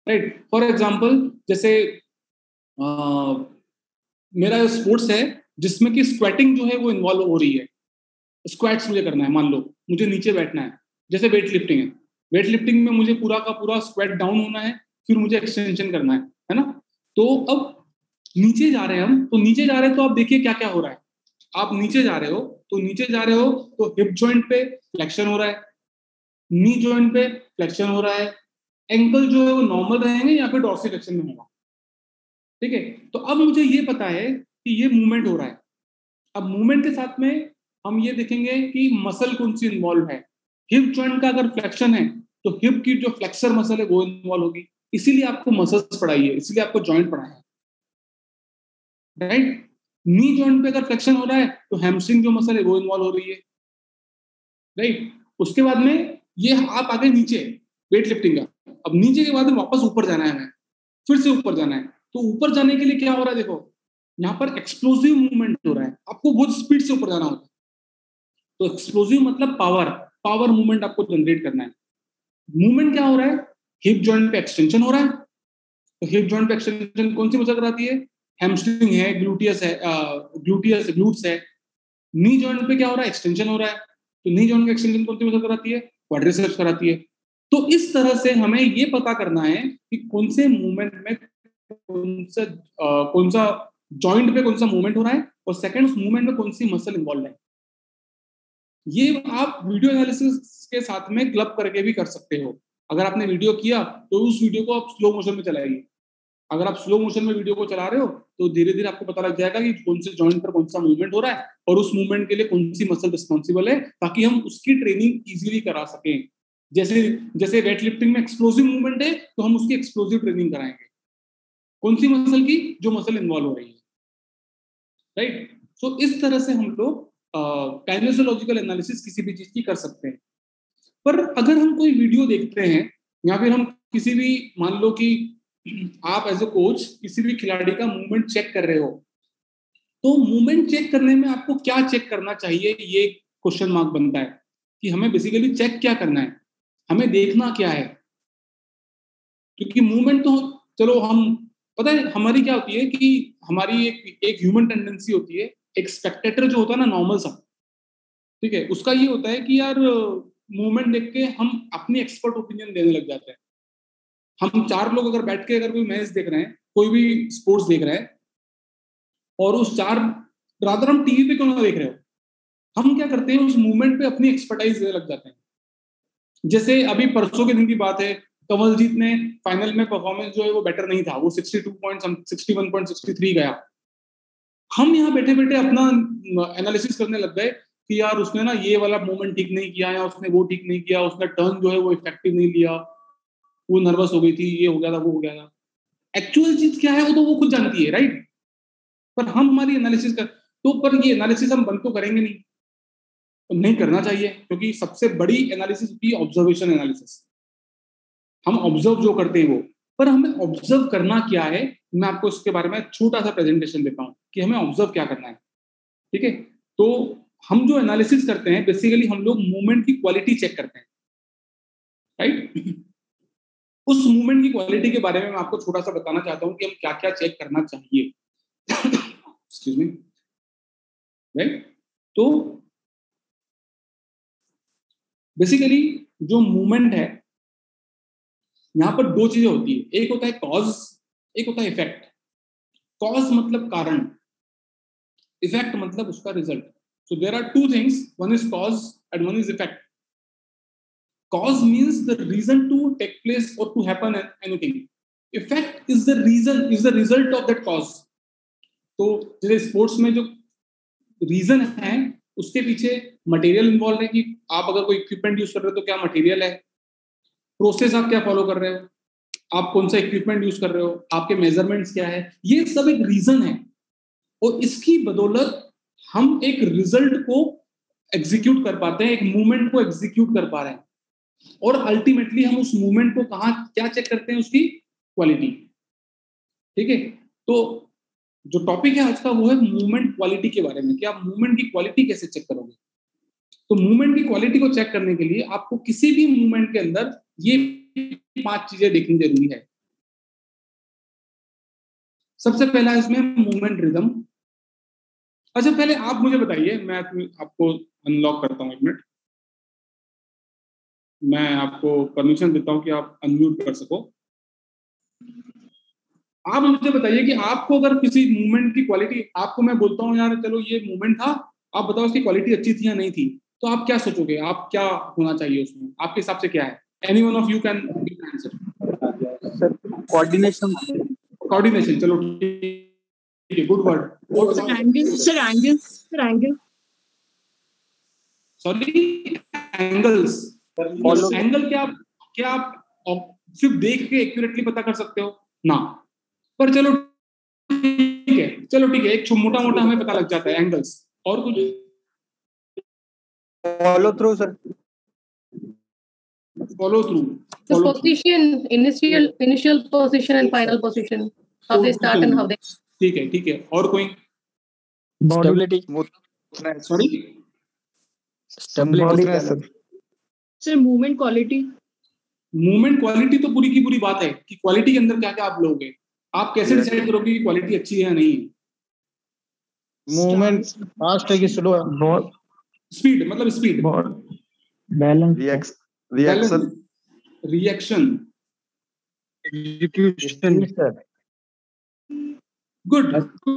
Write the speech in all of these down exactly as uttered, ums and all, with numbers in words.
Right. For example जैसे आ, मेरा sports है जिसमें कि स्क्वेटिंग जो है वो इन्वॉल्व हो रही है। स्क्वाट्स मुझे करना है, मान लो मुझे नीचे बैठना है, जैसे वेट लिफ्टिंग है। वेट लिफ्टिंग में मुझे पूरा का पूरा स्क्वेट डाउन होना है, फिर मुझे एक्सटेंशन करना है है ना। तो अब नीचे जा रहे हैं हम, तो नीचे जा रहे हैं तो आप देखिए क्या क्या हो रहा है। आप नीचे जा रहे हो तो नीचे जा रहे हो तो हिप जॉइंट पे फ्लेक्शन हो रहा है, नी जॉइंट पे फ्लेक्शन हो रहा है, एंकल जो है वो नॉर्मल रहेंगे या फिर डॉर्सिफिकेशन में होगा। ठीक है, तो अब मुझे ये पता है कि ये मूवमेंट हो रहा है। अब मूवमेंट के साथ में हम ये देखेंगे कि मसल कौन सी इन्वॉल्व है। हिप जॉइंट का अगर फ्लेक्शन है तो हिप की जो फ्लेक्सर मसल है वो इन्वॉल्व होगी, इसीलिए आपको मसल्स पढ़ाई है, इसीलिए आपको जॉइंट पढ़ाया है, राइट। नी जॉइंट पे अगर फ्लेक्शन हो रहा है तो हैमस्ट्रिंग जो मसल है वो इन्वॉल्व हो रही है, राइट। उसके बाद में ये आप आगे नीचे वेट लिफ्टिंग का, अब नीचे के बाद में वापस ऊपर जाना है हमें, फिर से ऊपर जाना है। तो ऊपर जाने के लिए क्या हो रहा है, देखो यहाँ पर एक्सप्लोसिव मूवमेंट हो रहा है, आपको बहुत स्पीड से ऊपर जाना होता है। तो एक्सप्लोसिव मतलब पावर, पावर मूवमेंट आपको जनरेट करना है। मूवमेंट क्या हो रहा है, हिप जॉइंट पे एक्सटेंशन हो रहा है। तो हिप जॉइंट पे एक्सटेंशन कौन सी मसल कराती है, हैमस्ट्रिंग है, ग्लूटियस है, ग्लूटियस ग्लूट्स है। नी जॉइंट पे क्या हो रहा है, एक्सटेंशन हो रहा है। तो नी जॉइंट का एक्सटेंशन कौन सी मसल कराती है, क्वाड्रिसेप्स कराती है। तो इस तरह से हमें ये पता करना है कि कौन से मूवमेंट में कौन सा uh, कौन सा जॉइंट पे कौन सा मूवमेंट हो रहा है, और सेकंड उस मूवमेंट में कौन सी मसल इन्वॉल्व है। ये आप वीडियो एनालिसिस के साथ में क्लब करके भी कर सकते हो। अगर आपने वीडियो किया तो उस वीडियो को आप स्लो मोशन में चलाइए। अगर आप स्लो मोशन में वीडियो को चला रहे हो तो धीरे धीरे आपको पता लग जाएगा कि कौन से जॉइंट पर कौन सा मूवमेंट हो रहा है और उस मूवमेंट के लिए कौन सी मसल रिस्पॉन्सिबल है, ताकि हम उसकी ट्रेनिंग इजीली करा सकें। जैसे जैसे वेट लिफ्टिंग में एक्सप्लोसिव मूवमेंट है तो हम उसकी एक्सप्लोसिव ट्रेनिंग कराएंगे, कौन सी मसल की, जो मसल इन्वॉल्व हो रही है, राइट। सो इस तरह से हम लोग काइनेसियोलॉजिकल एनालिसिस किसी भी चीज की कर सकते हैं। पर अगर हम कोई वीडियो देखते हैं या फिर हम किसी भी, मान लो कि आप एज ए कोच किसी भी खिलाड़ी का मूवमेंट चेक कर रहे हो, तो मूवमेंट चेक करने में आपको क्या चेक करना चाहिए, ये क्वेश्चन मार्क बनता है कि हमें बेसिकली चेक क्या करना है, हमें देखना क्या है। क्योंकि मूवमेंट तो चलो हम, पता है हमारी क्या होती है कि हमारी एक एक ह्यूमन टेंडेंसी होती है, एक स्पेक्टेटर जो होता है ना नॉर्मल सा, ठीक है, उसका ये होता है कि यार मूवमेंट देख के हम अपनी एक्सपर्ट ओपिनियन देने लग जाते हैं। हम चार लोग अगर बैठ के अगर कोई मैच देख रहे हैं, कोई भी स्पोर्ट्स देख रहे हैं, और उस चार, रादर हम टीवी पे क्यों ना देख रहे हो, हम क्या करते हैं उस मूवमेंट पे अपनी एक्सपर्टाइज देने लग जाते हैं। जैसे अभी परसों के दिन की बात है, कमलजीत ने फाइनल में परफॉर्मेंस जो है वो बेटर नहीं था, वो sixty two point sixty one point sixty three गया। हम यहाँ बैठे बैठे अपना एनालिसिस करने लग गए कि यार उसने ना ये वाला मूवमेंट ठीक नहीं किया, या उसने वो ठीक नहीं किया, उसने टर्न जो है वो इफेक्टिव नहीं लिया, वो नर्वस हो गई थी, ये हो गया था, वो हो गया था। एक्चुअल चीज क्या है वो तो वो खुद जानती है, राइट। पर हम हमारी एनालिसिस कर, तो पर ये एनालिसिस हम बंद तो करेंगे नहीं, तो नहीं करना चाहिए, क्योंकि सबसे बड़ी एनालिसिस होती है ऑब्जर्वेशन एनालिसिस। हम ऑब्जर्व जो करते हैं वो, पर हमें ऑब्जर्व करना क्या है, मैं आपको इसके बारे में छोटा सा प्रेजेंटेशन देता हूँ कि हमें ऑब्जर्व क्या करना है। ठीक है, तो हम जो एनालिसिस करते हैं बेसिकली हम लोग मूवमेंट की क्वालिटी चेक करते हैं, राइट। उस मूवमेंट की क्वालिटी के बारे में मैं आपको छोटा सा बताना चाहता हूँ कि हम क्या क्या चेक करना चाहिए। Excuse me, right. तो बेसिकली जो मूवमेंट है, यहाँ पर दो चीजें होती है, एक होता है कॉज, एक होता है इफेक्ट। कॉज मतलब कारण, इफेक्ट मतलब उसका result. So there are two things, one is cause and one is effect. Cause means the reason to take place or to happen anything. Effect is the reason, is the result of that cause. तो जैसे sports में जो reason है उसके पीछे material involve है कि आप अगर कोई इक्विपमेंट यूज कर रहे हो तो क्या मटेरियल है, प्रोसेस आप क्या फॉलो कर रहे हो, आप कौन सा इक्विपमेंट यूज कर रहे हो, आपके मेजरमेंट्स क्या है, ये सब एक रीजन है। और इसकी बदौलत हम एक रिजल्ट को एग्जीक्यूट कर पाते हैं, एक मूवमेंट को एग्जीक्यूट कर पा रहे हैं। और अल्टीमेटली हम उस मूवमेंट को कहाँ क्या चेक करते हैं, उसकी क्वालिटी। ठीक है, तो जो टॉपिक है आज का वो है मूवमेंट क्वालिटी के बारे में कि आप मूवमेंट की क्वालिटी कैसे चेक करोगे। तो मूवमेंट की क्वालिटी को चेक करने के लिए आपको किसी भी मूवमेंट के अंदर ये पांच चीजें देखनी जरूरी है। सबसे पहला इसमें मूवमेंट रिदम। अच्छा पहले आप मुझे बताइए, मैं आपको अनलॉक करता हूँ, एक मिनट, मैं आपको परमिशन देता हूँ कि आप अनम्यूट कर सको। आप मुझे बताइए कि आपको अगर किसी मूवमेंट की क्वालिटी, आपको मैं बोलता हूँ यार चलो ये मूवमेंट था, आप बताओ उसकी क्वालिटी अच्छी थी या नहीं थी, तो आप क्या सोचोगे, आप क्या होना चाहिए उसमें, आपके हिसाब से क्या है? Any one of you can answer. Sir coordination. Coordination, चलो ठीक है, good word. Sir angle, sir angle, sir angle, sorry angles. Angle क्या आप क्या आप सिर्फ देख के एक्यूरेटली पता कर सकते हो ना, पर चलो ठीक है, चलो ठीक है, एक मोटा मोटा हमें पता लग जाता है एंगल्स। और कुछ? Follow through sir. Follow through, position, initial initial position and final position, how they start and how they. ठीक है ठीक है, और कोई? Stability. Sorry stability sir. Sir movement quality. Movement quality तो पूरी की पूरी बात है कि क्वालिटी के अंदर क्या क्या आप लोगे, आप कैसे डिसाइड करोगे कि क्वालिटी अच्छी है या नहीं है? मूवमेंट फास्ट है कि स्लो है? स्पीड, मतलब speed, balance, reaction, reaction, execution sir. Good.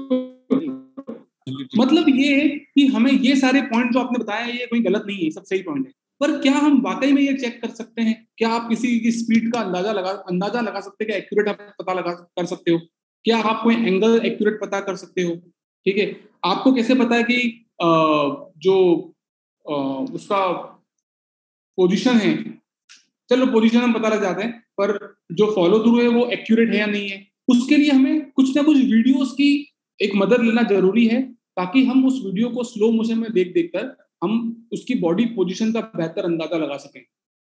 मतलब ये है कि हमें ये सारे पॉइंट जो आपने बताया ये कोई गलत नहीं है, सब सही पॉइंट है, पर क्या हम वाकई में ये चेक कर सकते हैं? क्या आप किसी की स्पीड का अंदाजा लगा अंदाजा लगा सकते हैं? क्या एक्यूरेट आप पता लगा कर सकते हो? क्या आप कोई एंगल एक्यूरेट पता कर सकते हो? ठीक है, आपको कैसे पता है कि आ, जो आ, उसका पोजीशन है, चलो पोजीशन हम पता लग जाते हैं, पर जो फॉलो थ्रू है वो एक्यूरेट है या नहीं है, उसके लिए हमें कुछ ना कुछ वीडियोस की एक मदद लेना जरूरी है, ताकि हम उस वीडियो को स्लो मोशन में देख देख कर हम उसकी बॉडी पोजीशन का बेहतर अंदाजा लगा सकें।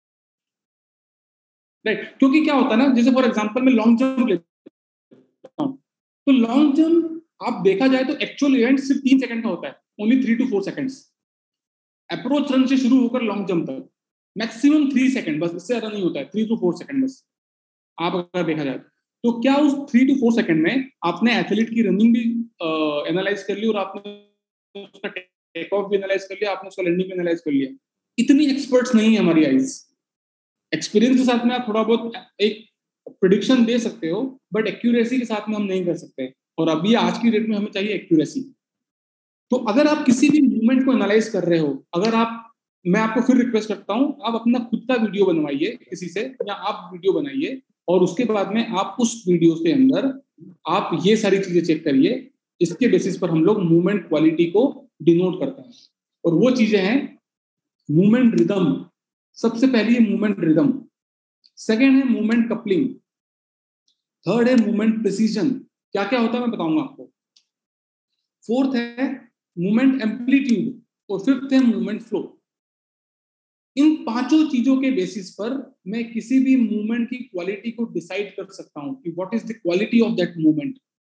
राइट, क्योंकि क्या होता है ना, जैसे फॉर एग्जांपल मैं लॉन्ग जंप लेता हूं, तो लॉन्ग जंप आप देखा जाए तो एक्चुअल इवेंट सिर्फ तीन सेकंड का होता है, only three two four seconds. Approach run से शुरू होकर लॉन्ग जंप तक मैक्सिमम थ्री सेकंड, बस इससे ज्यादा नहीं होता है, थ्री टू फोर सेकंड बस आप अगर देखा जाए तो। क्या उस थ्री टू फोर सेकंड में आपने एथलीट की रनिंग भी एनालाइज कर ली और आपने उसका टेक ऑफ भी एनालाइज कर लिया, आपने उसका लैंडिंग भी एनालाइज कर लिया? इतनी एक्सपर्ट्स नहीं है हमारी आईज। एक्सपीरियंस के साथ में आप थोड़ा बहुत एक प्रिडिक्शन दे सकते हो, बट एक्यूरेसी के साथ में हम नहीं कर सकते, और अभी आज की डेट में हमें चाहिए एक्यूरेसी। तो अगर आप किसी भी मूवमेंट को एनालाइज कर रहे हो, अगर आप, मैं आपको फिर रिक्वेस्ट करता हूं, आप अपना खुद का वीडियो बनवाइए किसी से, या आप वीडियो बनाइए और उसके बाद में आप उस वीडियो के अंदर आप ये सारी चीजें चेक करिए। इसके बेसिस पर हम लोग मूवमेंट क्वालिटी को डिनोट करते हैं, और वो चीजें हैं मूवमेंट रिदम। सबसे पहली है मूवमेंट रिदम, सेकेंड है मूवमेंट कपलिंग, थर्ड है मूवमेंट प्रिसीजन। क्या क्या होता है मैं बताऊंगा आपको। फोर्थ है मूवमेंट एम्पलीट्यूड, और फिफ्थ है मूवमेंट फ्लो। इन पांचों चीजों के बेसिस पर मैं किसी भी मूवमेंट की क्वालिटी को डिसाइड कर सकता हूं कि what is the quality of that movement.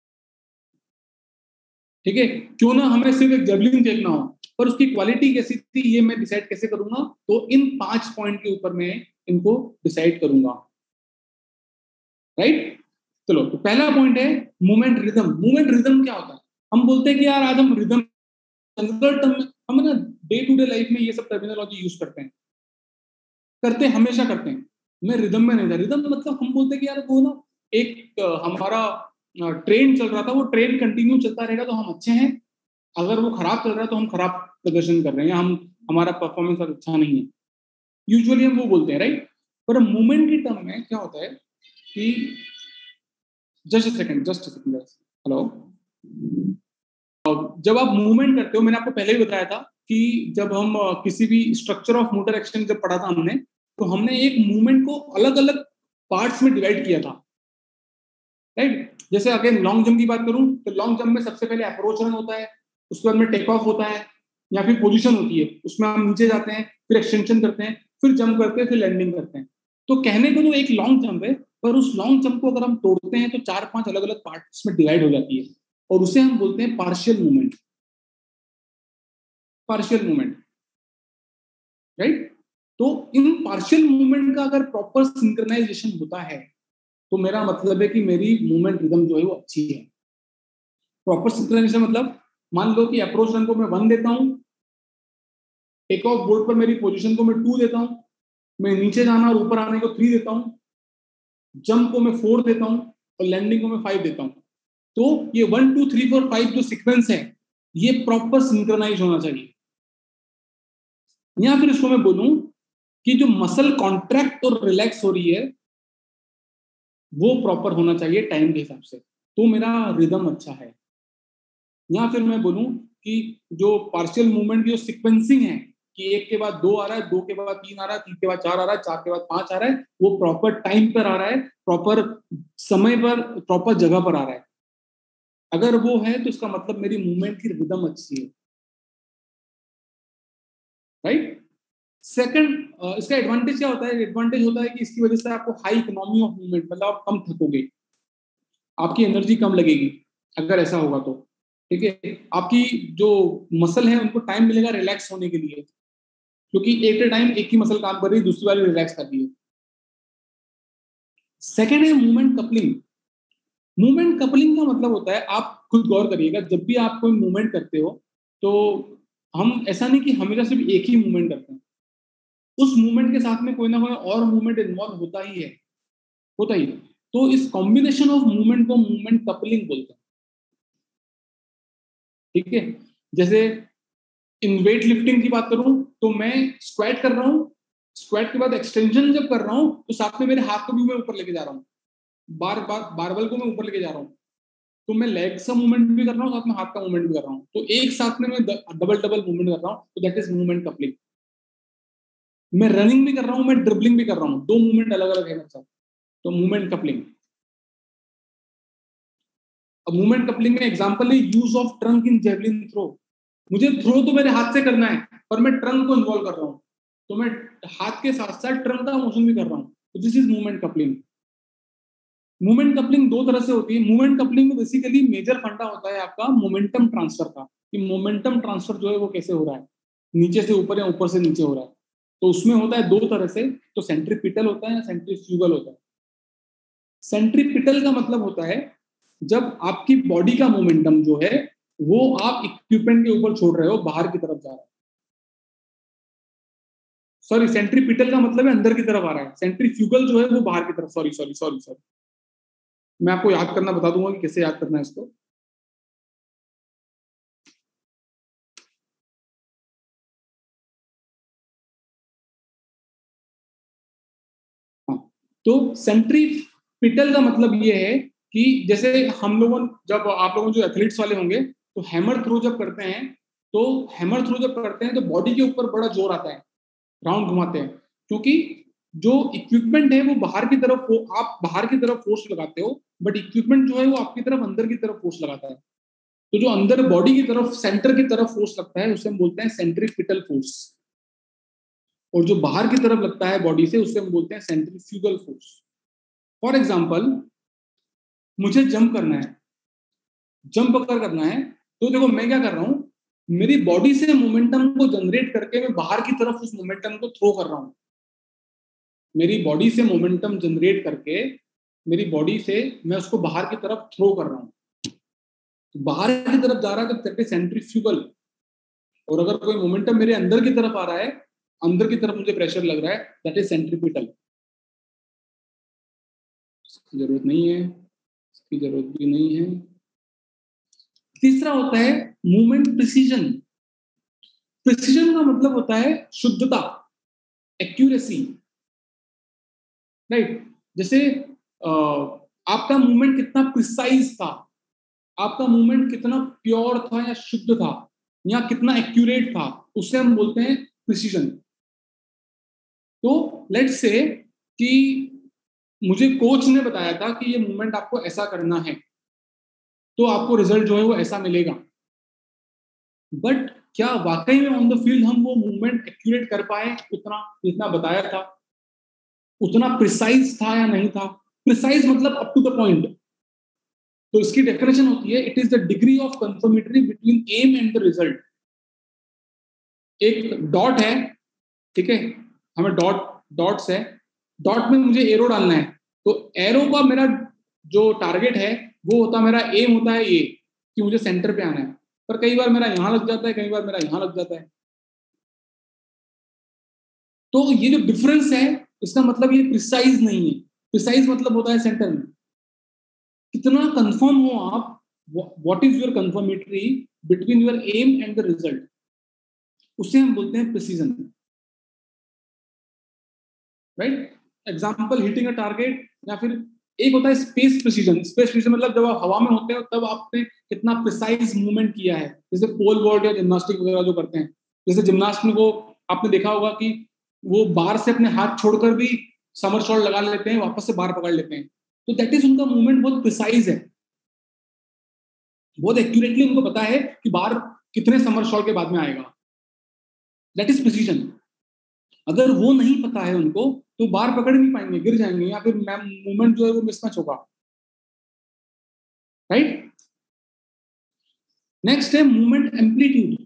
ठीक है, क्यों ना हमें सिर्फ एक जेवलिन फेंकना हो, पर उसकी क्वालिटी कैसी थी ये मैं डिसाइड कैसे करूंगा? तो इन पांच पॉइंट के ऊपर मैं इनको डिसाइड करूंगा। राइट, चलो तो पहला पॉइंट है मूवमेंट रिदम। मूवमेंट रिदम क्या होता है? हम बोलते हैं कि यार आज हम रिदम, जनरल टर्म में हम ना डे टू डे लाइफ में ये सब टर्मिनोलॉजी यूज करते हैं, करते हैं, हमेशा करते हैं। मैं रिदम में नहीं था। रिदम मतलब हम बोलते हैं कि यार वो ना एक हमारा ट्रेन चल रहा था, वो ट्रेन कंटिन्यू चलता रहेगा तो हम अच्छे हैं, अगर वो खराब चल रहा है तो हम खराब प्रदर्शन कर रहे हैं, हम हमारा परफॉर्मेंस अच्छा नहीं है, यूजुअली हम वो बोलते हैं। राइट, पर मूवमेंट की टर्म में क्या होता है कि just second just second hello, जब आप मूवमेंट करते हो, मैंने आपको पहले ही बताया था कि जब हम किसी भी स्ट्रक्चर ऑफ मोटर एक्शन जब पढ़ा था हमने, तो हमने एक मूवमेंट को अलग अलग पार्ट्स में डिवाइड किया था। राइट, जैसे अगेन लॉन्ग जंप की बात करूं तो लॉन्ग जंप में सबसे पहले अप्रोच रन होता है, उसके बाद में टेक ऑफ होता है, या फिर पोजीशन होती है, उसमें हम नीचे जाते हैं, फिर एक्सटेंशन करते हैं, फिर जंप करते हैं, फिर लैंडिंग करते हैं। तो कहने को तो एक लॉन्ग जंप है, पर उस लॉन्ग जंप को अगर हम तोड़ते हैं तो चार पांच अलग अलग पार्ट्स में डिवाइड हो जाती है, और उसे हम बोलते हैं partial movement. Partial movement, right. तो इन पार्शियल मूवमेंट का अगर प्रॉपर सिंक्रोनाइजेशन होता है तो मेरा मतलब है कि मेरी मूवमेंट रिदम जो है वो अच्छी है। प्रॉपर सिंक्रोनाइजेशन मतलब मान लो कि अप्रोच रन को मैं वन देता हूँ, टेक ऑफ बोर्ड पर मेरी पोजीशन को मैं टू देता हूँ, मैं नीचे जाना और ऊपर आने को थ्री देता हूँ, जंप को मैं फोर देता हूँ और लैंडिंग को मैं फाइव देता हूँ। तो ये one two three four five जो सीक्वेंस है ये प्रॉपर सिंक्रोनाइज होना चाहिए। या फिर इसको मैं बोलूं कि जो मसल कॉन्ट्रैक्ट और रिलैक्स हो रही है वो प्रॉपर होना चाहिए टाइम के हिसाब से, तो मेरा रिदम अच्छा है। या फिर मैं बोलूं कि जो पार्शियल मूवमेंट की जो सीक्वेंसिंग है कि एक के बाद दो आ रहा है, दो के बाद तीन आ रहा है, तीन के बाद चार आ रहा है, चार के बाद पांच आ रहा है, वो प्रॉपर टाइम पर आ रहा है, प्रॉपर समय पर, प्रॉपर जगह पर आ रहा है। अगर वो है तो इसका मतलब मेरी मूवमेंट की रिदम अच्छी है, राइट। सेकंड, इसका एडवांटेज क्या होता है? एडवांटेज होता है कि इसकी वजह से आपको हाई इकोनॉमी ऑफ मूवमेंट, मतलब आप कम थकोगे, आपकी एनर्जी कम लगेगी अगर ऐसा होगा तो, ठीक है। आपकी जो मसल है उनको टाइम मिलेगा रिलैक्स होने के लिए, क्योंकि एक ए टाइम एक ही मसल काम कर रही है, दूसरी वाली रिलैक्स कर रही है। सेकेंड है मूवमेंट कपलिंग। मूवमेंट कपलिंग का मतलब होता है, आप खुद गौर करिएगा, जब भी आप कोई मूवमेंट करते हो तो हम ऐसा नहीं कि हमेशा सिर्फ एक ही मूवमेंट करते हैं, उस मूवमेंट के साथ में कोई ना कोई और मूवमेंट इन्वॉल्व होता ही है, होता ही है। तो इस कॉम्बिनेशन ऑफ मूवमेंट को मूवमेंट कपलिंग बोलते हैं, ठीक है। जैसे इन वेट लिफ्टिंग की बात करूं तो मैं स्क्वाट कर रहा हूं, स्क्वाट के बाद एक्सटेंशन जब कर रहा हूं तो साथ में मेरे हाथ को भी मैं ऊपर लेके जा रहा हूं, बार बार बारबल को मैं ऊपर लेके जा रहा हूं, तो मैं लेग का मूवमेंट भी कर रहा हूं, साथ में हाथ का मूवमेंट भी कर रहा हूं, तो एक साथ में मैं डबल डबल मूवमेंट कर रहा हूं, तो दैट इज मूवमेंट कपलिंग। मैं रनिंग भी कर रहा हूं, मैं ड्रिबलिंग भी कर रहा हूं, दो मूवमेंट अलग अलग है मेरे साथ, तो मूवमेंट कपलिंग। अब मूवमेंट कपलिंग में एग्जांपल है use of trunk in javelin throw. मुझे थ्रो तो मेरे हाथ से करना है, पर मैं ट्रंक को इन्वॉल्व कर रहा हूं, तो मैं हाथ के साथ साथ ट्रंक का मोशन भी कर रहा हूं, तो this is movement coupling. Movement coupling दो तरह से होती है। मूवमेंट कपलिंग में बेसिकली मेजर फंडा होता है आपका मोमेंटम ट्रांसफर का, कि मोमेंटम ट्रांसफर जो है वो कैसे हो रहा है, नीचे से ऊपर या ऊपर से नीचे हो रहा है। तो उसमें होता है दो तरह से, तो सेंट्रीपिटल होता है या सेंट्रीफ्यूगल होता है। सेंट्रीपिटल का मतलब होता है जब आपकी बॉडी का मोमेंटम जो है वो आप इक्विपमेंट के ऊपर छोड़ रहे हो, बाहर की तरफ जा रहा है। सॉरी, सेंट्रीपिटल का मतलब है अंदर की तरफ आ रहा है, सेंट्रीफ्यूगल जो है वो बाहर की तरफ। सॉरी सॉरी सॉरी सॉरी मैं आपको याद करना बता दूंगा कि कैसे याद करना है इसको। हाँ, तो सेंट्रीपिटल का मतलब ये है कि जैसे हम लोगों, जब आप लोगों जो एथलीट्स वाले होंगे तो हैमर थ्रो जब करते हैं, तो हैमर थ्रो जब करते हैं तो बॉडी के ऊपर बड़ा जोर आता है, राउंड घुमाते हैं, क्योंकि जो इक्विपमेंट है वो बाहर की तरफ हो, आप बाहर की तरफ फोर्स लगाते हो, बट इक्विपमेंट जो है वो आपकी तरफ अंदर की तरफ फोर्स लगाता है। तो जो अंदर बॉडी की तरफ, सेंटर की तरफ फोर्स लगता है उसे हम बोलते हैं सेंट्रीपिटल फोर्स, और जो बाहर की तरफ लगता है बॉडी से उसे हम बोलते हैं सेंट्रीफ्यूगल फोर्स। फॉर एग्जाम्पल, मुझे जंप करना है, जंप अगर करना है तो देखो मैं क्या कर रहा हूं, मेरी बॉडी से मोमेंटम को जनरेट करके मैं बाहर की तरफ उस मोमेंटम को थ्रो कर रहा हूं। मेरी बॉडी से मोमेंटम जनरेट करके मेरी बॉडी से मैं उसको बाहर की तरफ थ्रो कर रहा हूं, तो बाहर की तरफ जा रहा है तो दैट इज सेंट्रीफ्यूगल। और अगर कोई मोमेंटम मेरे अंदर की तरफ आ रहा है, अंदर की तरफ मुझे प्रेशर लग रहा है, दैट इज सेंट्रीपिटल। इसकी जरूरत नहीं है, इसकी जरूरत भी नहीं है। तीसरा होता है मूवमेंट प्रिसीजन। प्रिसीजन का मतलब होता है शुद्धता, एक्यूरेसी, राइट। जैसे आ, आपका मूवमेंट कितना प्रिसाइज था, आपका मूवमेंट कितना प्योर था या शुद्ध था, या कितना एक्यूरेट था, उससे हम बोलते हैं प्रिसीजन। तो लेट्स से कि मुझे कोच ने बताया था कि ये मूवमेंट आपको ऐसा करना है, तो आपको रिजल्ट जो है वो ऐसा मिलेगा, बट क्या वाकई में ऑन द फील्ड हम वो मूवमेंट एक्यूरेट कर पाए, उतना जितना बताया था, उतना प्रिसाइज था या नहीं था? प्रिसाइज मतलब अप टू द पॉइंट। तो इसकी डेफिनेशन होती है, it is the degree of conformatory between aim and the result. एक डॉट है, ठीक है, हमें डॉट डॉट्स है, डॉट में मुझे एरो डालना है, तो एरो का मेरा जो टारगेट है वो होता है, मेरा एम होता है ये, कि मुझे सेंटर पे आना है, पर कई बार मेरा यहाँ लग जाता है, कई बार मेरा यहाँ लग जाता है। तो ये जो डिफरेंस है इसका मतलब ये प्रिसाइज नहीं है। प्रिसाइज मतलब होता है सेंटर में कितना कंफर्म हो आप, what is your conformatory between your aim and the result, उसे हम बोलते हैं precision, right. Example hitting a target, या फिर एक होता है स्पेस प्रिसीजन। स्पेस प्रिसीजन मतलब जब आप हवा में होते हो तब आपने कितना प्रिसाइज मूवमेंट किया है, जैसे पोल वॉल्ट या जिम्नास्टिक वगैरह जो करते हैं। जैसे जिम्नास्ट में वो आपने देखा होगा कि वो बार से अपने हाथ छोड़कर भी समरसॉल्ट लगा लेते हैं, वापस से बार पकड़ लेते हैं, तो दैट इज उनका मूवमेंट बहुत प्रिसाइज है, बहुत एक्यूरेटली उनको पता है कि बार कितने समरसॉल्ट के बाद में आएगा, दैट इज प्रिसीजन। अगर वो नहीं पता है उनको तो बार पकड़ नहीं पाएंगे, गिर जाएंगे, या फिर मूवमेंट जो है वो मिसमैच होगा, राइट। नेक्स्ट है मूवमेंट एम्पलीट्यूड।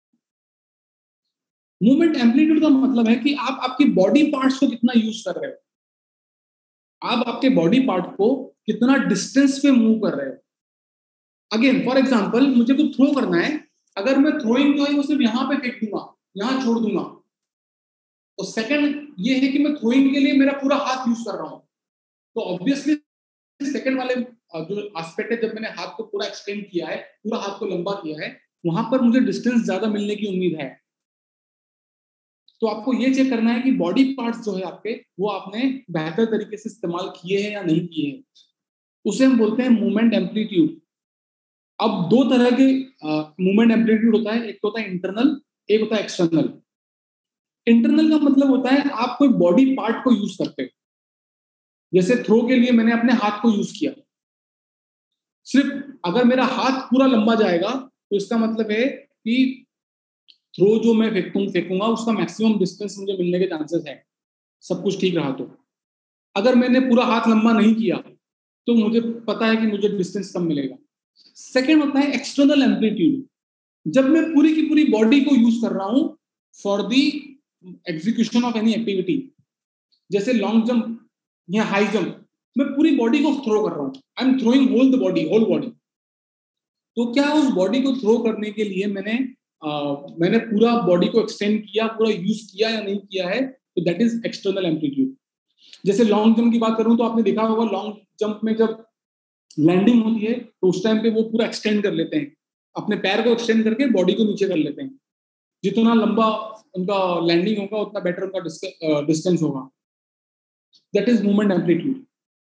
मूवमेंट एम्पलीट्यूड का मतलब है कि आप आपकी बॉडी पार्ट्स को कितना यूज कर रहे हो, आप आपके बॉडी पार्ट को कितना डिस्टेंस पे मूव कर रहे हो। अगेन फॉर एग्जांपल मुझे कुछ थ्रो करना है, अगर मैं थ्रोइंग जो है वो सिर्फ यहां पे फेंक दूंगा, यहां छोड़ दूंगा, तो सेकंड ये है कि मैं थ्रोइंग के लिए मेरा पूरा हाथ यूज कर रहा हूं, तो ऑब्वियसली सेकंड वाले जो एस्पेक्ट है, जब मैंने हाथ को पूरा एक्सटेंड किया है, पूरा हाथ को लंबा किया है, वहां पर मुझे डिस्टेंस ज्यादा मिलने की उम्मीद है। तो आपको ये चेक करना है कि बॉडी पार्ट्स जो है आपके वो आपने बेहतर तरीके से इस्तेमाल किए हैं या नहीं किए हैं, उसे हम बोलते हैं मूवमेंट एम्पलीट्यूड। अब दो तरह के मूवमेंट एम्पलीट्यूड होता है, एक होता है इंटरनल, एक होता है एक्सटर्नल। इंटरनल का मतलब होता है आप कोई बॉडी पार्ट को यूज करते हो, जैसे थ्रो के लिए मैंने अपने हाथ को यूज किया, सिर्फ अगर मेरा हाथ पूरा लंबा जाएगा तो इसका मतलब है कि थ्रो जो मैं फेंकूं फेंकूंगा उसका मैक्सिमम डिस्टेंस मुझे मिलने के चांसेस है, सब कुछ ठीक रहा तो। अगर मैंने पूरा हाथ लंबा नहीं किया तो मुझे पता है कि मुझे डिस्टेंस कम मिलेगा। सेकेंड होता है एक्सटर्नल एम्पलीट्यूड, जब मैं पूरी की पूरी बॉडी को यूज कर रहा हूं for the execution of any activity, जैसे लॉन्ग जंप या हाई जंप, मैं पूरी बॉडी को थ्रो कर रहा हूं, I am throwing whole the body, whole body. तो क्या उस बॉडी को थ्रो करने के लिए मैंने Uh, मैंने पूरा बॉडी को एक्सटेंड किया, पूरा यूज किया या नहीं किया है, तो दैट इज एक्सटर्नल एम्पलीट्यूड। जैसे लॉन्ग जंप की बात करूं तो आपने देखा होगा लॉन्ग जंप में जब लैंडिंग होती है तो उस टाइम पे वो पूरा एक्सटेंड कर लेते हैं, अपने पैर को एक्सटेंड करके बॉडी को नीचे कर लेते हैं, जितना लंबा उनका लैंडिंग होगा उतना बेटर उनका डिस्टेंस होगा, that is movement amplitude.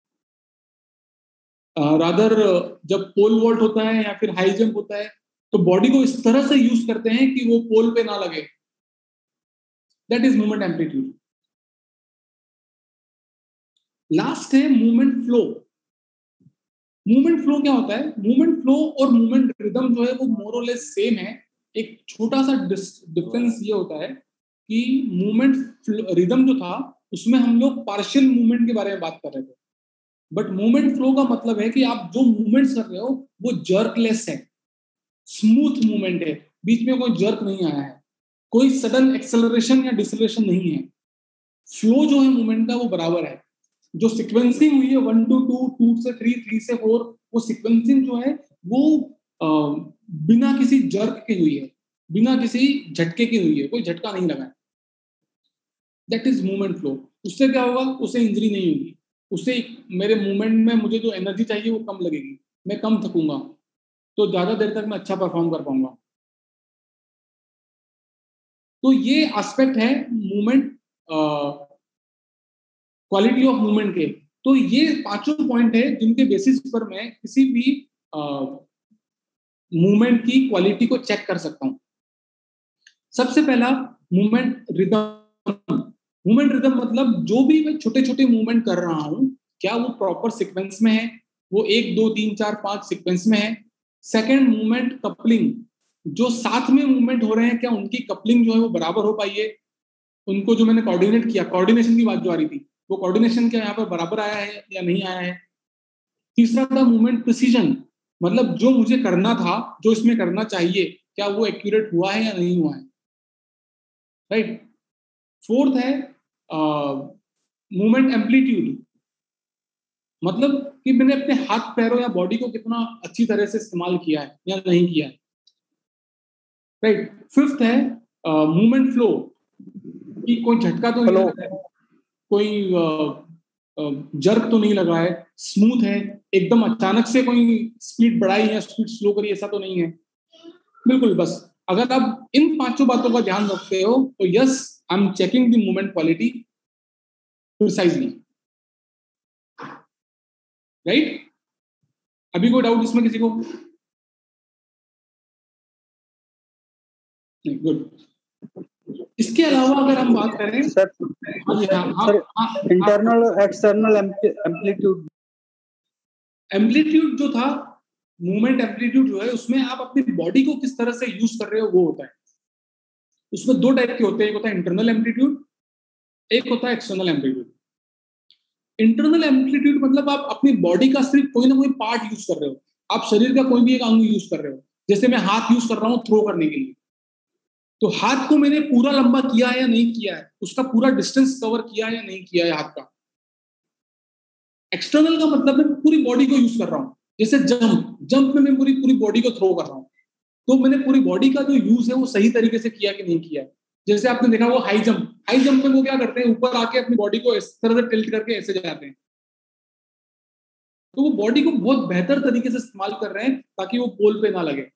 Rather जब पोल वॉल्ट होता है या फिर हाई जंप होता है तो बॉडी को इस तरह से यूज करते हैं कि वो पोल पे ना लगे, that is movement amplitude. Last है मूवमेंट फ्लो। मूवमेंट फ्लो क्या होता है? मूवमेंट फ्लो और मूवमेंट रिदम जो है वो मोर और लेस सेम है, एक छोटा सा डिफरेंस ये होता है कि मूवमेंट रिदम जो था उसमें हम लोग पार्शियल मूवमेंट के बारे में बात कर रहे थे, बट मूवमेंट फ्लो का मतलब है कि आप जो मूवमेंट्स कर रहे हो वो जर्कलेस है, स्मूथ मूवमेंट है, बीच में कोई जर्क नहीं आया है, कोई सडन एक्सेलरेशन या डिसेलरेशन नहीं है। फ्लो जो है मूवमेंट का वो बराबर है, जो सीक्वेंसिंग हुई है वन टू टू, टू से थ्री, थ्री से फोर, वो सीक्वेंसिंग जो है वो आ, बिना किसी जर्क के हुई है, बिना किसी झटके की हुई है, कोई झटका नहीं लगा है, दैट इज मूवमेंट फ्लो। उससे क्या होगा? उससे इंजरी नहीं होगी, उससे मेरे मूवमेंट में मुझे जो एनर्जी चाहिए वो कम लगेगी, मैं कम थकूंगा, तो ज्यादा देर तक मैं अच्छा परफॉर्म कर पाऊंगा। तो ये एस्पेक्ट है मूवमेंट, क्वालिटी ऑफ मूवमेंट के। तो ये पांचों पॉइंट है जिनके बेसिस पर मैं किसी भी मूवमेंट की क्वालिटी को चेक कर सकता हूं। सबसे पहला मूवमेंट रिदम। मूवमेंट रिदम मतलब जो भी मैं छोटे छोटे मूवमेंट कर रहा हूं क्या वो प्रॉपर सीक्वेंस में है, वो एक दो तीन चार पांच सीक्वेंस में है। सेकेंड मूवमेंट कपलिंग, जो साथ में मूवमेंट हो रहे हैं क्या उनकी कपलिंग जो है वो बराबर हो पाई है, उनको जो मैंने कोऑर्डिनेट किया, कोऑर्डिनेशन की बात जो आ रही थी, वो कोऑर्डिनेशन क्या यहाँ पर बराबर आया है या नहीं आया है। तीसरा था मूवमेंट प्रिसीजन, मतलब जो मुझे करना था, जो इसमें करना चाहिए, क्या वो एक्यूरेट हुआ है या नहीं हुआ है, राइट। फोर्थ है मूवमेंट एम्पलीट्यूड, मतलब कि मैंने अपने हाथ पैरों या बॉडी को कितना अच्छी तरह से इस्तेमाल किया है या नहीं किया है, राइट। फिफ्थ है मूवमेंट फ्लो, कि कोई झटका तो नहीं लगा है, कोई जर्क तो नहीं लगा है, स्मूथ है, एकदम अचानक से कोई स्पीड बढ़ाई या स्पीड स्लो करी, ऐसा तो नहीं है। बिल्कुल, बस अगर आप इन पांचों बातों का ध्यान रखते हो तो yes, I am checking the movement quality precisely, right. अभी कोई डाउट इसमें किसी को? गुड। इसके अलावा अगर हम बात करें sir, internal external amplitude, amplitude जो था, मूवमेंट एम्पलीट्यूड जो है, उसमें आप अपनी बॉडी को किस तरह से यूज कर रहे हो वो होता है। उसमें दो टाइप के होते हैं, एक होता है इंटरनल एम्पलीट्यूड, एक होता है एक्सटर्नल एम्पलीट्यूड। इंटरनल एम्पलीट्यूड मतलब आप अपनी बॉडी का सिर्फ कोई ना कोई पार्ट यूज कर रहे हो, आप शरीर का कोई भी एक अंग यूज कर रहे हो। जैसे मैं हाथ यूज कर रहा हूँ थ्रो करने के लिए, तो हाथ को मैंने पूरा लंबा किया है या नहीं किया है, उसका पूरा डिस्टेंस कवर किया है या नहीं किया है हाथ का। एक्सटर्नल का मतलब मैं पूरी बॉडी को यूज कर रहा हूँ। जैसे जंप, जंप में मैं पूरी पूरी बॉडी को थ्रो कर रहा हूँ, तो मैंने पूरी बॉडी का जो यूज है वो सही तरीके से किया कि नहीं किया है। जैसे आपने देखा वो हाई जंप, हाई जंप में वो क्या करते हैं, ऊपर आके अपनी बॉडी को इस तरह से टिल्ट करके ऐसे जाते हैं, तो वो बॉडी को बहुत बेहतर तरीके से इस्तेमाल कर रहे हैं ताकि वो पोल पे ना लगे।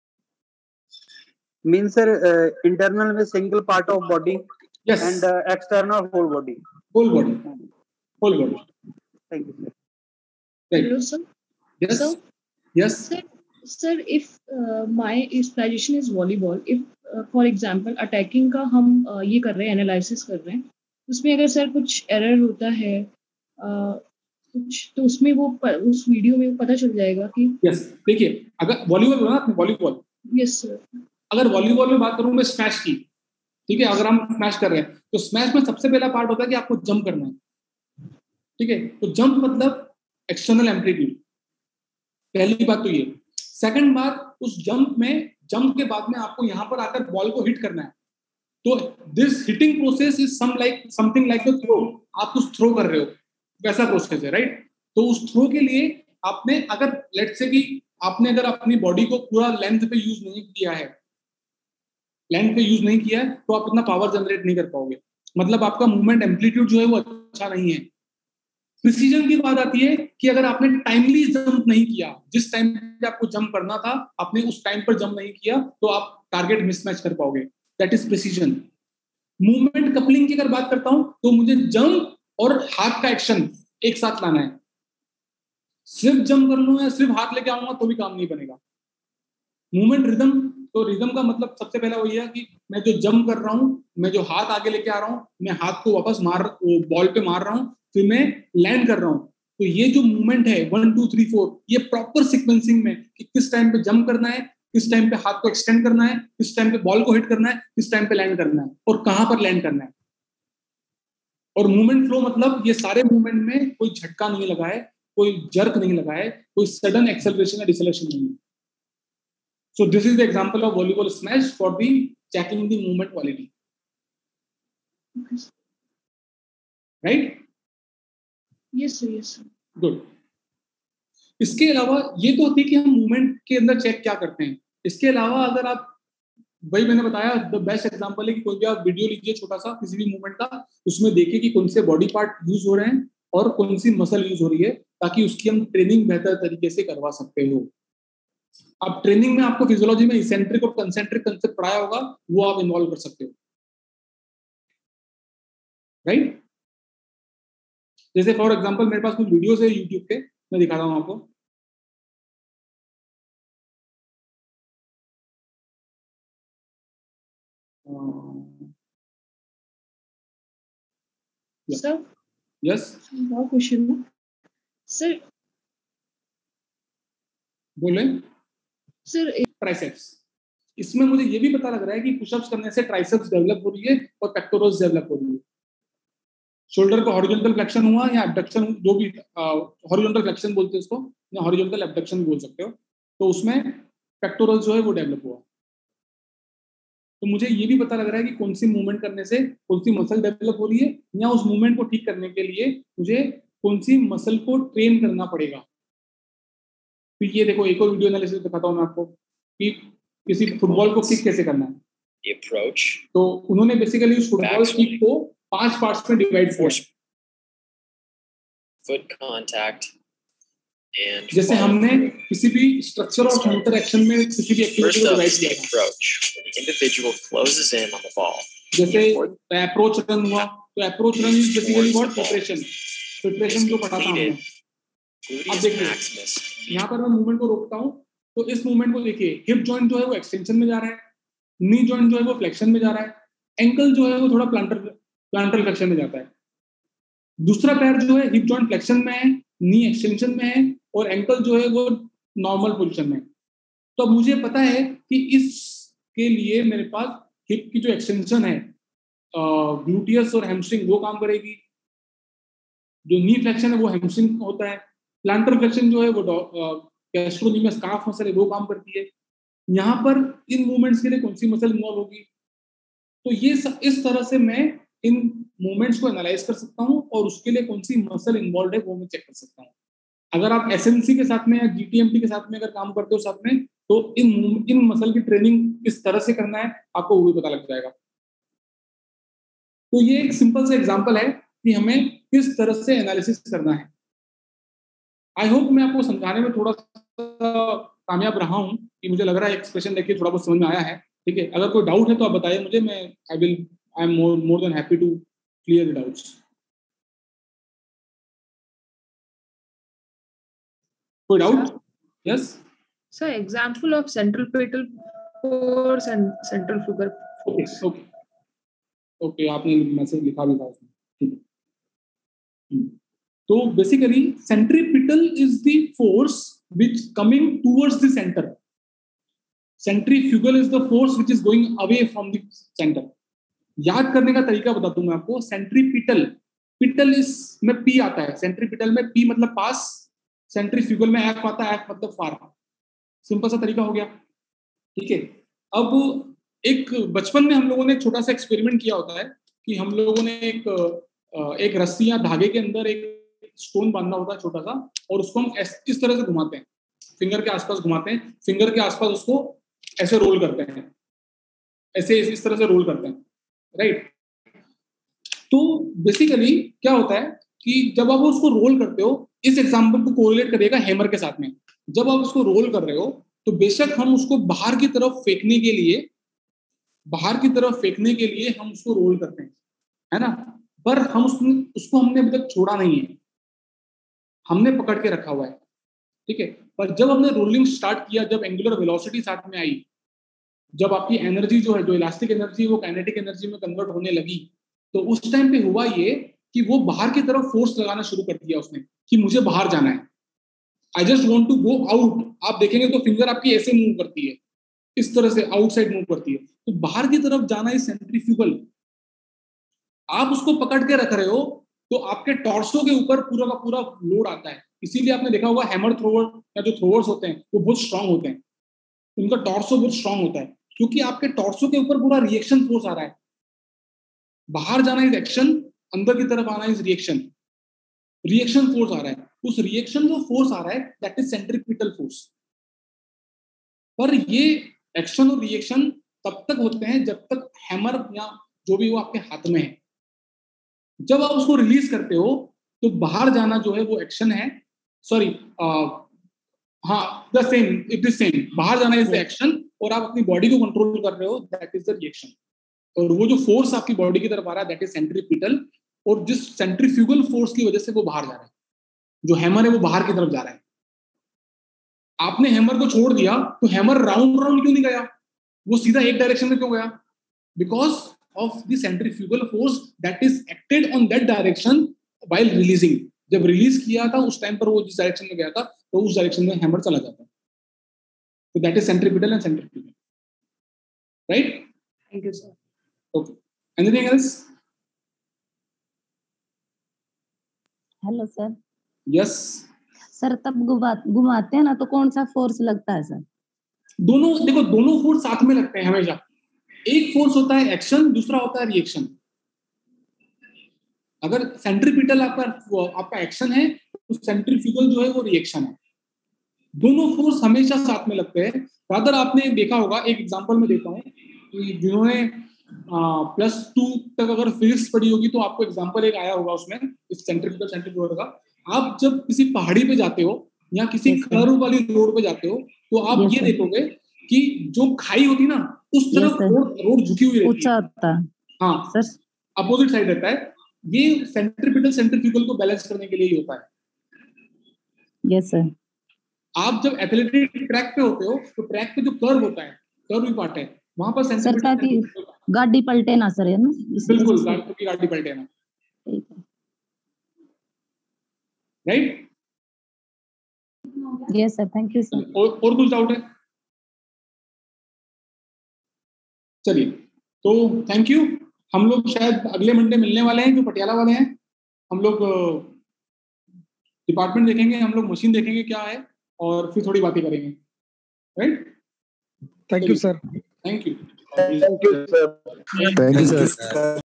मीन सर इंटरनल में single part of body yes, and external whole body, whole body, whole body. Thank you sir. Hello, sir. Yes. So, yes. Sir, sir, if uh, my specialization is volleyball, if uh, for example attacking का हम uh, ये कर रहे हैं, analysis कर रहे हैं, उसमें अगर सर कुछ एरर होता है uh, कुछ, तो उसमें वो प, उस वीडियो में पता चल जाएगा कि यस। देखिए, अगर वॉलीबॉल ना, वॉलीबॉल, यस सर, अगर वॉलीबॉल में बात करूं मैं स्मैश की, ठीक है, अगर हम स्मैश कर रहे हैं तो स्मैश में सबसे पहला पार्ट होता है कि आपको जंप करना है, ठीक है। तो जंप मतलब एक्सटर्नल एम्पलीट्यूड, पहली बात तो ये। सेकंड बात, उस जंप में, जंप के बाद में आपको यहाँ पर आकर बॉल को हिट करना है, तो this hitting process is some like something like the throw, आप कुछ थ्रो कर रहे हो, वैसा प्रोसेस है, राइट। तो उस थ्रो के लिए आपने, अगर लेट्स से कि आपने अगर अपनी बॉडी को पूरा लेंथ पे यूज नहीं किया है, लेंथ पे यूज नहीं किया है, तो आप उतना पावर जनरेट नहीं कर पाओगे, मतलब आपका मूवमेंट एम्पलीट्यूड जो है वो अच्छा नहीं है। प्रिसीजन की बात आती है कि अगर आपने टाइमली जंप नहीं किया, जिस टाइम पे आपको जंप करना था आपने उस टाइम पर जंप नहीं किया, तो आप टारगेट मिसमैच कर पाओगे, that is precision. Movement coupling की अगर बात करता हूं तो मुझे जंप और हाथ का एक्शन एक साथ लाना है। सिर्फ जंप कर लूं या सिर्फ हाथ लेके आऊंगा तो भी काम नहीं बनेगा। मूवमेंट रिदम, तो रिदम का मतलब सबसे पहला वही है कि मैं जो जंप कर रहा हूं, मैं जो हाथ आगे लेके आ रहा हूं, मैं हाथ को वापस मार, बॉल पे मार रहा हूं, फिर मैं लैंड कर रहा हूं। तो ये जो मूवमेंट है वन टू थ्री फोर, ये प्रॉपर सीक्वेंसिंग में कि किस टाइम पे जंप करना है, किस टाइम पे हाथ को एक्सटेंड करना है, किस टाइम पे बॉल को हिट करना है, किस टाइम पे लैंड करना है और कहां पर लैंड करना है। और मूवमेंट फ्लो मतलब ये सारे मूवमेंट में कोई झटका नहीं लगा है, कोई जर्क नहीं लगा है, कोई सडन एक्सेलरेशन या डिसेलरेशन नहीं है। So this is the example of volleyball smash for the checking the movement quality. okay. Right? Yes sir, yes sir. Good. इसके अलावा ये तो होती है कि हम मूवमेंट के अंदर चेक क्या करते हैं। इसके अलावा अगर आप, वही मैंने बताया, द बेस्ट एग्जांपल है कि कोई भी आप वीडियो लीजिए छोटा सा किसी भी मूवमेंट का, उसमें देखिए कि कौन से बॉडी पार्ट यूज हो रहे हैं और कौन सी मसल यूज हो रही है, ताकि उसकी हम ट्रेनिंग बेहतर तरीके से करवा सकते हो। अब ट्रेनिंग में आपको फिजियोलॉजी में इसेंट्रिक और कंसेंट्रिक कंसेप्ट पढ़ाया होगा, वो आप इन्वॉल्व कर सकते हो, राइट right? जैसे फॉर एग्जांपल मेरे पास कुछ वीडियोस है यूट्यूब पे, मैं दिखा रहा हूं आपको। सर यस, बहुत क्वेश्चन है सर, बोले सर। ट्राइसेप्स, इसमें मुझे ये भी पता लग रहा है कि पुशअप्स करने से ट्राइसेप्स डेवलप हो रही है और पेक्टोरल्स डेवलप हो रही है। शोल्डर का हॉरिजॉन्टल फ्लेक्शन हुआ या एब्डक्शन, जो भी हॉरिजॉन्टल फ्लेक्शन बोलते हैं उसको, या हॉरिजॉन्टल एब्डक्शन बोल सकते हो, तो उसमें पेक्टोरल्स जो है वो डेवलप हुआ। तो मुझे ये भी पता लग रहा है कि कौन सी मूवमेंट करने से कौन सी मसल डेवलप हो रही है, या उस मूवमेंट को ठीक करने के लिए मुझे कौन सी मसल को ट्रेन करना पड़ेगा। फिर ये देखो एक और वीडियो एनालिसिस दिखाता हूँ मैं आपको कि किसी फुटबॉल को किक कैसे करना है। The approach, तो उन्होंने बेसिकली उस फुटबॉल किक को पांच पार्ट्स में डिवाइड किया। force, foot contact, and जैसे follow हमने through. किसी भी स्ट्रक्चर ऑफ मोटर एक्शन में किसी भी एक्टिविटी First को up डिवाइड is किया the था। approach, where the individual closes in on the ball. जैसे अप्रोच रन हुआ, तो approach run is basically what preparation preparation जो पढ़ा था हमने। अब Gluteus देखिए maximus. यहाँ पर मैं मूवमेंट को रोकता हूँ, तो इस मूवमेंट को देखिए, हिप जॉइंट जो है वो एक्सटेंशन में जा रहा है, नी जॉइंट जो है वो फ्लेक्शन में जा रहा है, एंकल जो है वो थोड़ा प्लांटर प्लांटर फ्लेक्शन में जाता है। दूसरा पैर जो है हिप जॉइंट फ्लेक्शन में है, नी एक्सटेंशन में है, और एंकल जो है वो नॉर्मल पोजीशन में है। तो अब मुझे पता है कि इसके लिए मेरे पास हिप की जो एक्सटेंशन है, ग्लूटियस और हैमस्ट्रिंग वो काम करेगी, जो नी फ्लेक्शन है वो हैमस्ट्रिंग होता है, प्लांटर फ्लेक्शन जो है वो गैस्ट्रोनीमियस काफ मसल है वो काम करती है। यहाँ पर इन मूवमेंट्स के लिए कौन सी मसल इन्वॉल्व होगी, तो ये स, इस तरह से मैं इन मूवमेंट्स को एनालाइज कर सकता हूँ और उसके लिए कौन सी मसल इन्वॉल्व है वो मैं चेक कर सकता हूँ। अगर आप एसएनसी के साथ में या जीटीएमटी के साथ में अगर काम करते हो साथ में, तो इन इन मसल की ट्रेनिंग किस तरह से करना है आपको वो भी पता लग जाएगा। तो ये एक सिंपल सा एग्जांपल है कि हमें किस तरह से एनालिसिस करना है। आई होप मैं आपको समझाने में थोड़ा सा कामयाब रहा हूँ, कि मुझे लग रहा है एक्सप्रेशन देखिए थोड़ा बहुत समझ में आया है। ठीक है, अगर कोई डाउट है तो आप बताइए मुझे, मैं I will I am more more than happy to clear the doubts. कोई doubt? Yes So example of central petal force and central figure okay force. Okay okay आपने मैसेज लिखा भी था उसमें। ठीक है, तो basically centripetal is the force which coming towards the centre, centrifugal is the force which is going away from the centre. याद करने का तरीका बता दूं मैं आपको। सेंट्रीपिटल, पिटल इस में पी आता है, सेंट्रीपिटल में पी मतलब पास, सेंट्रीफ्यूगल में एफ आता है, एफ मतलब फार। सिंपल सा तरीका हो गया। ठीक है, अब एक बचपन में हम लोगों ने एक छोटा सा एक्सपेरिमेंट किया होता है कि हम लोगों ने एक एक रस्सी या धागे के अंदर एक स्टोन बांधना होता है छोटा सा, और उसको हम इस तरह से घुमाते हैं, फिंगर के आसपास घुमाते हैं, फिंगर के आसपास उसको ऐसे रोल करते हैं, ऐसे इस तरह से रोल करते हैं, राइट। तो बेसिकली क्या होता है कि जब आप उसको रोल करते हो, इस एग्जांपल को कोरिलेट करिएगा हैमर के साथ में। जब आप उसको रोल कर रहे हो तो बेशक हम उसको बाहर की तरफ फेंकने के लिए बाहर की तरफ फेंकने के लिए हम उसको रोल करते हैं, है ना, पर हम उसको उसको हमने अभी तक छोड़ा नहीं है, हमने पकड़ के रखा हुआ है। ठीक है, पर जब हमने रोलिंग स्टार्ट किया, जब एंगुलर वेलोसिटी साथ में आई, जब आपकी एनर्जी जो है, जो इलास्टिक एनर्जी वो काइनेटिक एनर्जी में कन्वर्ट होने लगी, तो उस टाइम पे हुआ ये कि वो बाहर की तरफ फोर्स लगाना शुरू कर दिया उसने कि मुझे बाहर जाना है, I just want to go out. आप देखेंगे तो फिंगर आपकी ऐसे मूव करती है, इस तरह से आउटसाइड मूव करती है, तो बाहर की तरफ जाना है सेंट्रीफ्यूगल। आप उसको पकड़ के रख रहे हो तो आपके टॉर्सो के ऊपर पूरा का पूरा लोड आता है। इसीलिए आपने देखा होगा हैमर थ्रोवर या जो थ्रोवर्स होते हैं वो बहुत स्ट्रांग होते हैं, उनका टॉर्सो बहुत स्ट्रांग होता है, क्योंकि आपके टॉर्सो के ऊपर पूरा रिएक्शन फोर्स आ रहा है। बाहर जाना इज एक्शन, अंदर की तरफ आना इज रिएक्शन, रिएक्शन फोर्स आ रहा है। उस रिएक्शन जो फोर्स आ रहा है दैट इज सेंट्रीपिटल फोर्स। पर ये एक्शन और रिएक्शन तब तक होते हैं जब तक हैमर या जो भी वो आपके हाथ में है। जब आप उसको रिलीज करते हो तो बाहर जाना जो है वो एक्शन है, सॉरी हाँ the same, it is same, बाहर जाना इज द एक्शन, और आप अपनी बॉडी को कंट्रोल कर रहे हो, दैट इज द रिएक्शन। और वो जो फोर्स आपकी बॉडी की तरफ आ रहा है दैट इज सेंट्रीपिटल, और जिस सेंट्रीफ्यूगल फोर्स की वजह से वो बाहर जा रहा है, जो हैमर है वो बाहर की तरफ जा रहा है। आपने हैमर को छोड़ दिया तो हैमर राउंड राउंड क्यों नहीं गया, वो सीधा एक डायरेक्शन में क्यों गया? Because of the centrifugal force that is acted on that direction while releasing. जब रिलीज किया था उस टाइम पर वो जिस डायरेक्शन में गया था तो उस डायरेक्शन में हैमर चला जाता है। तो that is centripetal and centrifugal, right? Thank you, sir. Okay, anything else? Hello sir. Yes sir तब घुमा घुमाते हैं ना तो कौन सा फोर्स लगता है सर? दोनों, देखो दोनों फोर्स साथ में लगते हैं हमेशा। एक फोर्स होता है एक्शन, दूसरा होता है रिएक्शन। अगर सेंट्रीपिटल आपका आपका एक्शन है तो सेंट्रीफ्यूगल जो है वो रिएक्शन है। दोनों फोर्स हमेशा साथ में लगते हैं। रादर आपने देखा होगा, एक एग्जांपल में देता हूँ कि जिन्होंने प्लस टू तक अगर फिजिक्स पढ़ी होगी तो आपको एग्जांपल एक आया होगा उसमें इस सेंट्रीपिटल सेंट्रीफ्यूगल का। आप जब किसी पहाड़ी पे जाते हो या किसी कर्व वाली रोड पे जाते हो तो आप Yes, ये sir. देखोगे कि जो खाई होती ना उस Yes, तरफ sir. रोड रोड झुकी हुई रहती ऊंचा है, होता है हाँ सर। अपोजिट साइड रहता है। ये सेंट्रीपिटल सेंट्रीफ्यूगल को बैलेंस करने के लिए ही होता है। Yes sir. आप जब एथलेटिक ट्रैक पे होते हो तो ट्रैक पे जो कर्व होता है, कर्व पार्ट है, वहां पर सर सेंट्रीपिटल ताकि सेंट्रीफ्यूगल होता है। गाड़ी पलटे ना सर, है ना, इस वजह बिल्कुल से। गाड़ी की गाड़ी पलटे ना, ठीक है। Right. Yes sir, thank you sir. और, और कुछ डाउट है? चलिए, तो थैंक यू। हम लोग शायद अगले मंडे मिलने वाले हैं जो पटियाला वाले हैं। हम लोग डिपार्टमेंट देखेंगे, हम लोग मशीन देखेंगे क्या है, और फिर थोड़ी बातें करेंगे। Right, thank you sir. Thank you. Thank you, sir. Thank you sir.